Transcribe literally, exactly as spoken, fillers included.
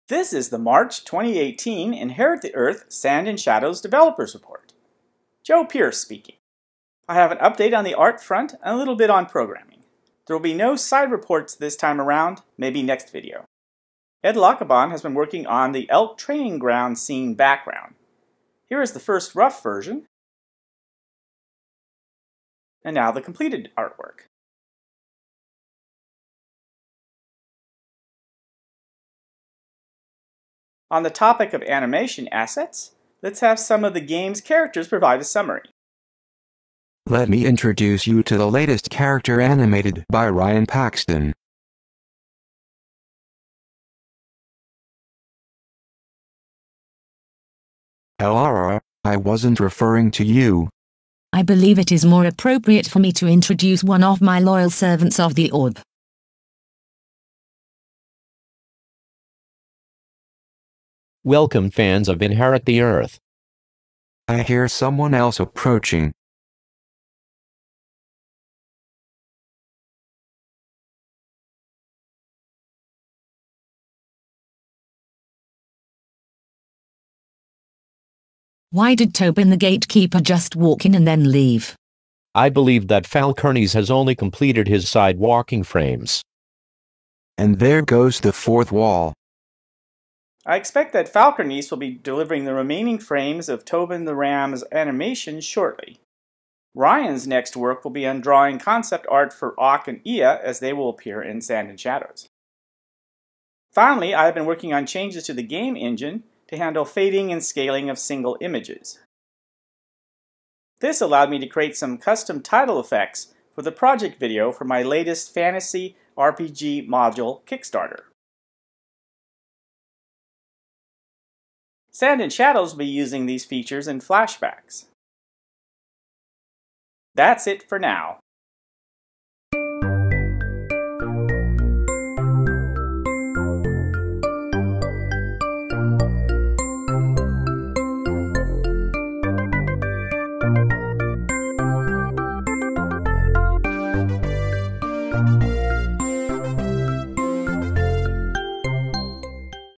This is the March twenty eighteen Inherit the Earth Sand and Shadows Developers Report. Joe Pierce speaking. I have an update on the art front and a little bit on programming. There will be no side reports this time around, maybe next video. Ed Lackaban has been working on the elk training ground scene background. Here is the first rough version, and now the completed artwork. On the topic of animation assets, let's have some of the game's characters provide a summary. Let me introduce you to the latest character animated by Ryan Paxton. Elara, I wasn't referring to you. I believe it is more appropriate for me to introduce one of my loyal servants of the orb. Welcome, fans of Inherit the Earth. I hear someone else approaching. Why did Tobin the gatekeeper just walk in and then leave? I believe that Falkernes has only completed his side walking frames. And there goes the fourth wall. I expect that Falkernes will be delivering the remaining frames of Tobin the Ram's animation shortly. Ryan's next work will be on drawing concept art for Auk and Ia as they will appear in Sand and Shadows. Finally, I have been working on changes to the game engine to handle fading and scaling of single images. This allowed me to create some custom title effects for the project video for my latest fantasy R P G module Kickstarter. Sand and Shadows will be using these features in flashbacks. That's it for now.